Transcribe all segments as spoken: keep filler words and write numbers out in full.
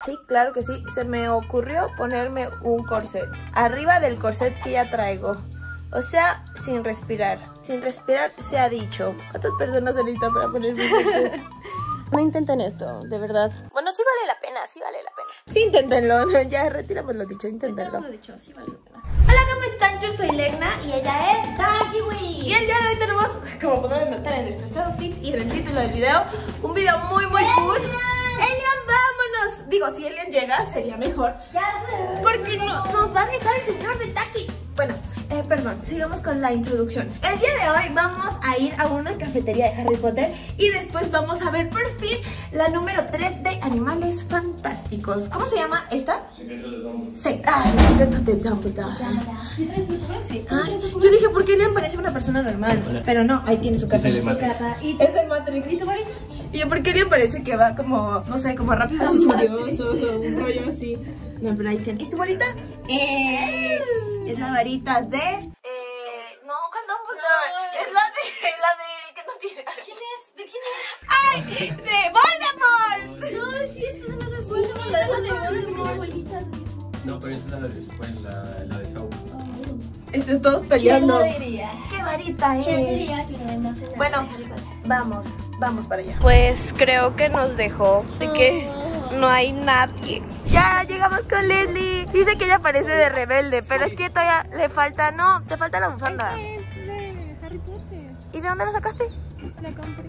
Sí, claro que sí. Se me ocurrió ponerme un corset. Arriba del corset que ya traigo. O sea, sin respirar. Sin respirar se ha dicho. ¿Cuántas personas se necesitan para ponerme un corset? No intenten esto, de verdad. Bueno, sí vale la pena, sí vale la pena. Sí, inténtenlo. Ya retiramos lo dicho, inténtenlo. Lo dicho, sí vale la pena. Hola, ¿cómo están? Yo soy Legna y ella es Tankiwi. Y el día de hoy tenemos, como podrán notar en nuestros outfits y en el título del video, un video muy muy cool. Elian, vámonos. Digo, si Elian llega sería mejor, porque no, nos va a dejar el señor de Taki. Bueno, eh, perdón, sigamos con la introducción. El día de hoy vamos a ir a una cafetería de Harry Potter y después vamos a ver por fin la número tres de Animales Fantásticos. ¿Cómo se llama esta? Secretos de Dumbledore. Se ah, Secretos de Dumbledore. Sí, Ay, yo dije, ¿por qué le parece una persona normal? Hola. Pero no, ahí tiene su casa. Es de Matrix. Es de Matrix. ¿Y tu varita? Y yo, ¿por qué le parece que va como, no sé, como Rápidos y Furiosos o un rollo así? No, pero ahí tiene. ¿Y tu varita? Eh, es la varita de... Eh, no, con Dumbledore. No, es la de... La de... que no tiene... ¿Quién es? ¿De quién es? ¡Ay! ¡De Voldemort! No, es cierto, se me hace Voldemort. La de Voldemort es como bolitas. No, pero esa es la de después, la, la de Saúl. Están todos peleando. ¿Quién lo diría? ¿Qué varita es? ¿Quién diría que no se Bueno, vamos, vamos para allá. Pues creo que nos dejó. De que no hay nadie. Ya llegamos con Leslie. Dice que ella parece de rebelde, pero es que todavía le falta, no, te falta la bufanda. Es de Harry Potter. ¿Y de dónde la sacaste? La compré.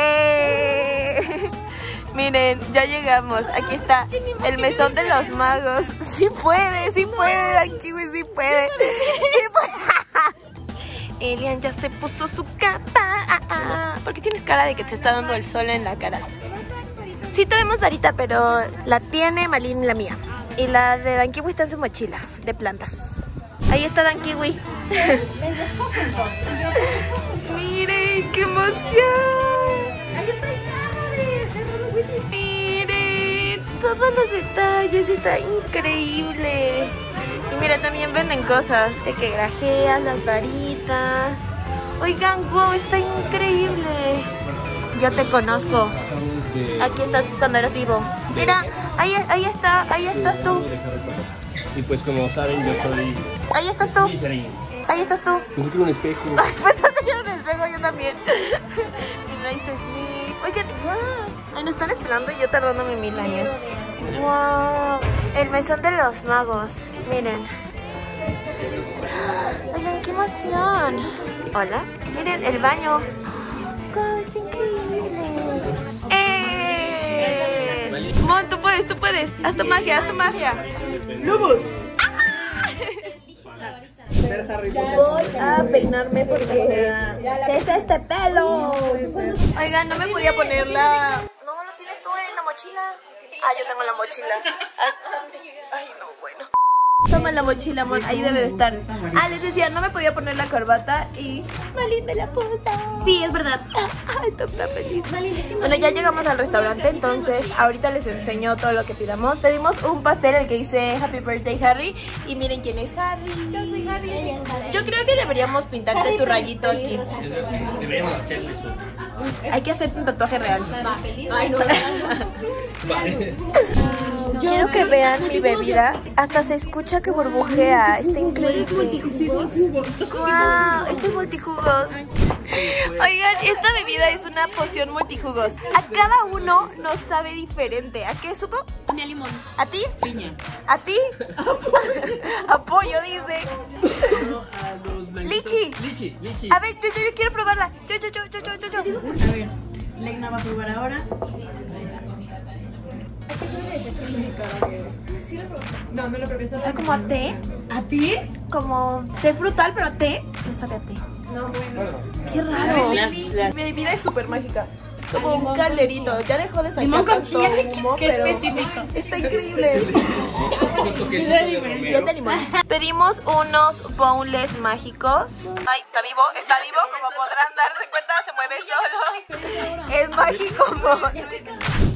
¡Eh! Miren, ya llegamos. Aquí está el mesón de los magos. Sí puede, sí puede, Tankiwi, sí puede. Sí puede. Elian ya se puso su capa. ¿Por qué tienes cara de que te está dando el sol en la cara? Sí traemos varita, pero la tiene Malin y la mía. Y la de Tankiwi está en su mochila de plantas. Ahí está Tankiwi. Miren, qué emoción. Miren, todos los detalles, está increíble. Y mira, también venden cosas de que grajeas, las varitas. Oigan, wow, está increíble. Yo te conozco. Aquí estás cuando eras vivo. Mira, ahí, ahí está, ahí estás tú. Y pues como saben, yo soy... Ahí estás tú. Ahí estás tú. Pensé que era un espejo. Pues no te un espejo, yo también. Mira, ahí está Snape. Oigan, wow. Ay, nos están esperando y yo tardándome mil años. Wow. El mesón de los magos. Miren. Oigan, qué emoción. Hola. Miren, el baño. Wow, está increíble. ¡Eh! Mon, tú puedes, tú puedes. Haz tu magia, haz tu magia. ¡Lobos! Voy a peinarme porque... ¿Qué es este pelo? Oigan, no me podía poner la... No, lo tienes tú en la mochila. Ah, yo tengo la mochila. Ay, no, bueno. Toma la mochila, amor, ahí debe de estar. Ah, les decía, no me podía poner la corbata y Malin me la puso. Sí, es verdad. Ay, está feliz. Bueno, ya llegamos al restaurante, entonces ahorita les enseño todo lo que pidamos. Pedimos un pastel, el que dice Happy Birthday Harry. Y miren quién es Harry. Yo soy Harry. Yo creo que deberíamos pintarte tu rayito aquí. Deberíamos hacerle eso. Hay que hacerte un tatuaje real. Ay, no. Vale. Quiero que vean mi bebida. Hasta se escucha que burbujea. Está increíble. Wow, estos multijugos. Oigan, esta bebida es una poción multijugos. A cada uno nos sabe diferente. ¿A qué supo? A mí a limón. ¿A ti? Piña. ¿A ti? Apoyo, dice. Lichi. Lichi, Lichi. A ver, yo, yo, yo quiero probarla. Yo, yo, yo, yo, yo, yo, yo. A ver, Legna va a probar ahora. No, no lo probé. ¿Sabe como a té? ¿A ti? Como té frutal, pero a té. No sabe a té. No, bueno. Qué raro. Mi bebida es súper mágica. Como un calderito. Ya dejó de sacar Limón con tanto chile. humo, Qué pero específico. está increíble. Un toquecito de romero. Y es de limón. Pedimos unos boneless mágicos. Ay, está vivo, está vivo. Como podrán darse cuenta, se mueve solo. Es mágico, amor.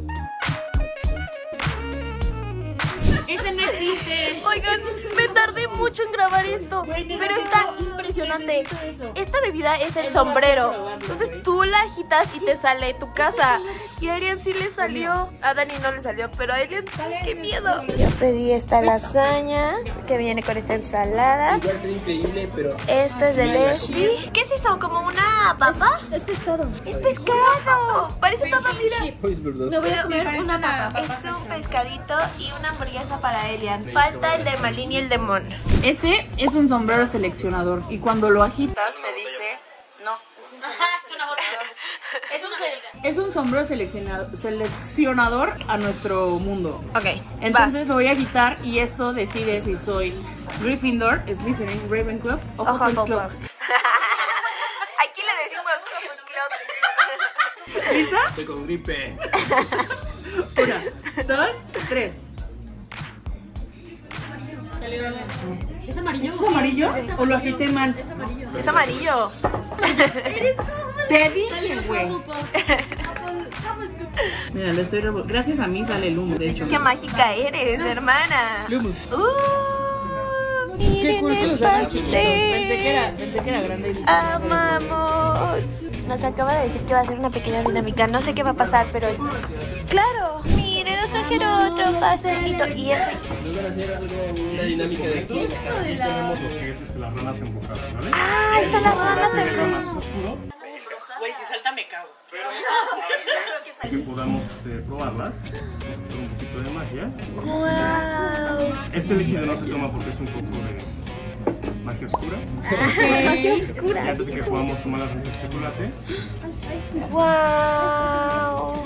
Ese no existe. Oigan, me tardé mucho en grabar esto, pero está impresionante. Esta bebida es el sombrero. Entonces tú la agitas y te sale tu casa. Y a Elian sí le salió. A Dani no le salió, pero a Elian sí, qué miedo. Yo pedí esta lasaña que viene con esta ensalada. Igual está increíble, pero... Esto es de Leslie. ¿Qué es eso? ¿Como una papa? Es pescado. ¡Es pescado! Parece papa, mira. Es verdad. Me voy a comer una papa. Es un pescadito y una hamburguesa para Elian. Falta el de Malin y el de Mon. Este es un sombrero seleccionador y cuando lo agitas te dice... No. Es una botella. Es un Es un sombrero seleccionado, seleccionador a nuestro mundo. Ok, entonces lo voy a agitar y esto decide si soy Gryffindor, Slytherin, Ravenclaw o Hufflepuff. Aquí le decimos Hufflepuff. ¿Lista? Estoy con gripe. Una, dos, tres. ¿Es amarillo? ¿Es amarillo? ¿O lo agité mal? Es amarillo. Es amarillo. Eres como... Te dije, güey. Mira, lo estoy revolviendo. Gracias a mí sale el humo, de hecho. Qué mágica eres, hermana. Lumos. Uh, Qué cool que miren el los hagan chiquitos. pastel. Pensé que era, pensé que era grande. Amamos. Nos acaba de decir que va a ser una pequeña dinámica. No sé qué va a pasar, pero... ¡Claro! Miren, nos trajeron otro pastelito. Y ese... Nos van a hacer algo, una dinámica de aquí. Aquí tenemos lo que es este, las ranas embocadas, ¿vale? ¡Ay, son las ranas El en más oscuro. Güey, si salta me cago. Que podamos este, probarlas con un poquito de magia. ¡Guau! Este líquido no se toma porque es un poco de magia oscura. ¡Magia Y oscura! antes de que podamos tomar las de chocolate, ¡Guau!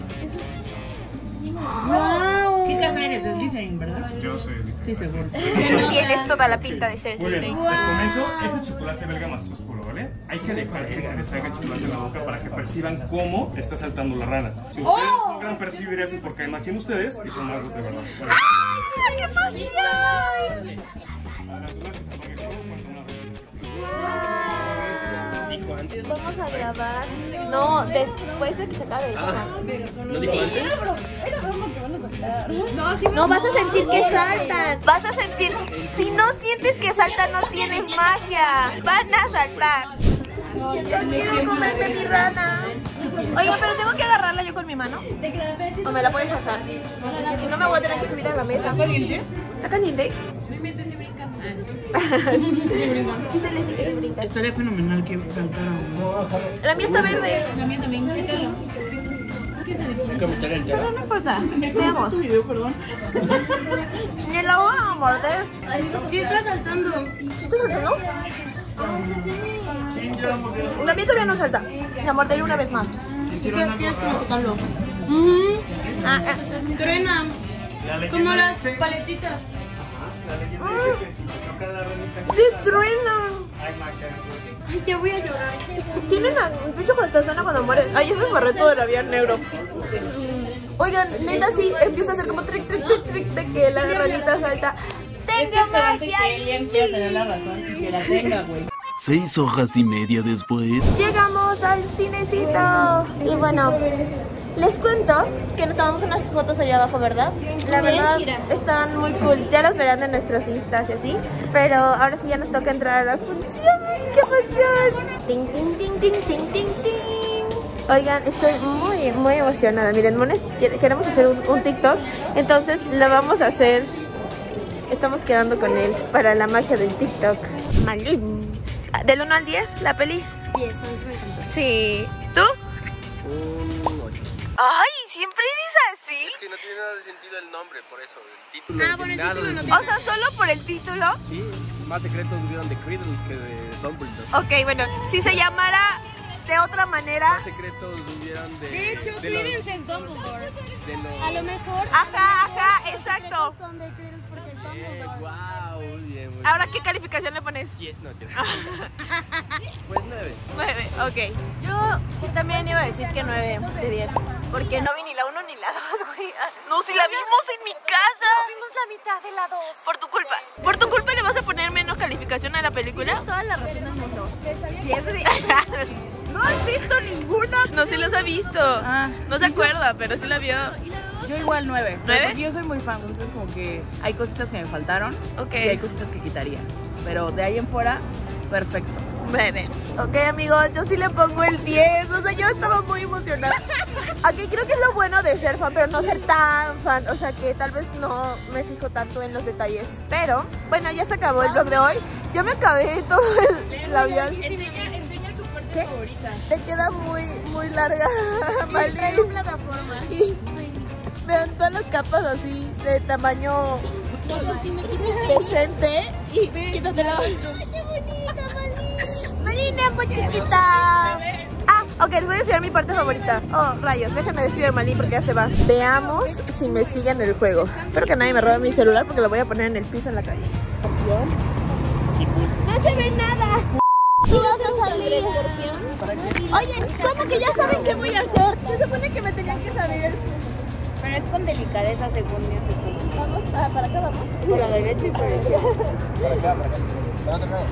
¿Qué casa eres? Es Slytherin, ¿verdad? yo soy el Sí, seguro. Tienes toda la pinta de ser Muy bien, Slytherin. les comento, es el chocolate belga más oscuro, ¿vale? Hay que dejar que se les haga el chocolate en la boca para que perciban cómo está saltando la rana. Si ustedes logran percibir eso es porque hay magia en ustedes y son magos de verdad. Vale. ¡Ah, qué emoción! Adelante, no se apague el fuego, cuento una vez. Dijo antes. Vamos a grabar. No, después de que se acabe. ¿No dijo antes? No, vas a sentir que saltan. Vas a sentir. Si no sientes que saltan, no tienes magia. Van a saltar. Yo quiero comerme mi rana. Oiga, pero tengo que agarrarla yo con mi mano. O me la pueden pasar. Si no, me voy a tener que subir a la mesa. ¿Está caliente? ¿Está caliente? Sí se les dice que se brinca. Estaría fenomenal que saltaran. La mía está verde. La mía también. Nunca me estaré Pero enterado. no importa. Veamos. Tu video, perdón. Ni la voy a morder. ¿Qué está saltando? ¿Sí estoy saltando? La mía todavía no salta. La morderé una vez más. Tienes que masticarlo. Ah, ah. Truena. Como las paletitas. ¡Sí, truena! Ay, ya voy a llorar. Tienen un pinche cuando suena cuando muere. Ay, yo me borré todo el labial negro. Oigan, neta sí empieza a hacer como trick, trick, trick, trick de que la ranita salta. ¡Tengo magia! Elian quiere tener la razón y que la tenga, güey. Seis hojas y media después. Llegamos al cinecito. Y bueno, les cuento que nos tomamos unas fotos allá abajo, ¿verdad? La verdad, están muy cool. Ya las verán en nuestros instas y así. Pero ahora sí ya nos toca entrar a la función. ¡Qué emoción! ¡Ting, ting, ting, ting, ting, ting, ting! Oigan, estoy muy, muy emocionada. Miren, Mones, queremos hacer un, un TikTok. Entonces lo vamos a hacer. Estamos quedando con él para la magia del TikTok. Malin. ¿Del uno al diez, la peli? diez, a mí sí me encantó. Sí. ¿Tú? Un ocho. Ay, siempre eres así. Es que no tiene nada de sentido el nombre, por eso. El título. Ah, bueno, el nada título de no sentido. O sea, solo por el título. Sí, más secretos hubieron de Criddle que de Dumbledore. Ok, bueno, si se llamara de otra manera. Más secretos hubieron de. De hecho, de los- Credence es Dumbledore. de los- A lo mejor. Ajá, ajá, exacto. Son de Credence porque es Eh, Dumbledore. wow, muy bien, muy Ahora, ¿qué calificación le pones? bien. No, tira. Pues nueve. Nueve, ok. Yo sí también iba a decir que nueve de diez. Porque no vi ni la uno ni la dos, güey. No, si la vimos en mi casa. Vimos la mitad de la dos. Por tu culpa. Por tu culpa le vas a poner menos calificación a la película. Toda la razón del mundo. diez de diez. No has visto ninguna. No, sí los ha visto. Ah. No se acuerda, pero sí la vio. Yo igual nueve. ¿Nueve? Porque yo soy muy fan, entonces como que hay cositas que me faltaron Ok. y hay cositas que quitaría. Pero de ahí en fuera, perfecto. nueve. Ok, amigos, yo sí le pongo el diez. O sea, yo estaba muy emocionada. Aquí creo que es lo bueno de ser fan, pero no ser tan fan. O sea, que tal vez no me fijo tanto en los detalles. Pero, bueno, ya se acabó el vlog de hoy. Ya me acabé todo el labial. Enseña, enseña tu parte ¿Qué? favorita. Te queda muy, muy larga. Y trae una plataforma. Sí, sí. Vean todas las capas así de tamaño decente. Y quítatela. ¡Qué bonita, Malina! ¡Malina, muy chiquita! Ah, ok, les voy a enseñar mi parte favorita. Oh, rayos, déjenme despedir de Malin porque ya se va. Veamos si me sigue en el juego. Espero que nadie me robe mi celular porque lo voy a poner en el piso en la calle. No se ve nada. ¿Y vas a salir? Oye, ¿cómo que ya saben qué voy a hacer? Se supone que me tenían que saber. Pero es con delicadeza según mi opinión. Vamos, ah, para acá vamos. Por la derecha y por la izquierda. Para acá, para acá. ¿Para dónde no?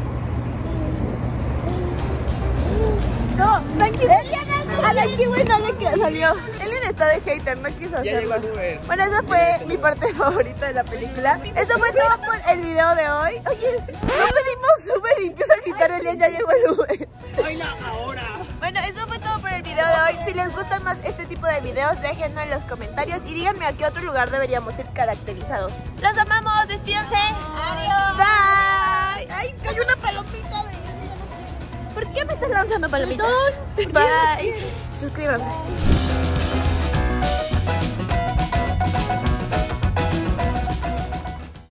No, tranqui. A la que buena le que salió. Ellen está de hater, no quiso hacerlo. Bueno, esa fue mi parte favorita de la película. Eso fue todo por el video de hoy. Oye, no pedimos Uber y empieza a gritar Ellen, ya llegó el Uber. Oiga, ahora. Bueno, eso fue todo por el video de hoy. Si les gustan más este tipo de videos, déjenlo en los comentarios y díganme a qué otro lugar deberíamos ir caracterizados. ¡Los amamos! ¡Despídense! ¡Adiós! ¡Bye! ¡Ay, cayó una palomita de... ¿Por qué me estás lanzando palomitas? Bye. Suscríbanse.